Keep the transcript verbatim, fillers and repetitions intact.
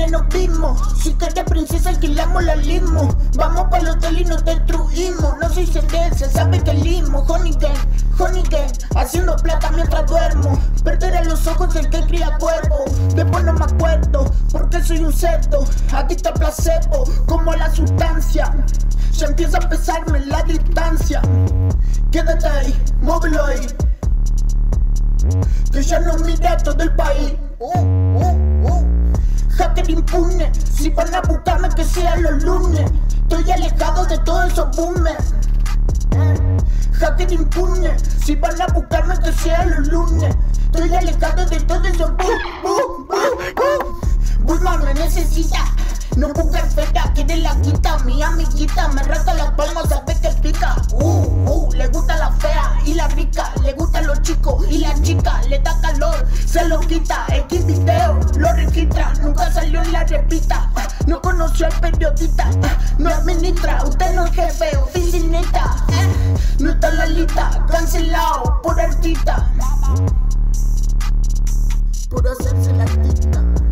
nos vimos. Si quieres princesa alquilamos la limo. Vamos pa' los hotel y nos destruimos. No soy sentencia, sabe que limo. Honey gang, honey gang, haciendo plata mientras duermo. Perder a los ojos el que cría cuerpo. Después no me acuerdo, porque soy un cerdo. Adicto al placebo, como la sustancia. Ya empieza a pesarme la distancia. Quédate ahí, móvelo ahí, que ya no mira todo el país. uh, uh, uh. Hacker impune, si van a buscarme que sea los lunes. Estoy alejado de todos esos boomers. Hacker impune, si van a buscarme que sea los lunes. Estoy alejado de todos esos boom, boom, boom, boom. Bullman me necesita, no busca feta, quiere la quita. Mi amiguita me rasca las palmas, sabe que pica. Uh, uh, le gusta la fea y la rica, le gustan los chicos y la chica, le da calor, se lo quita. X video, lo registra, nunca salió en la repita. No conoció al periodista, no administra, usted no es jefe, oficinista. No está en la lista, cancelado por artista, por hacerse la artista.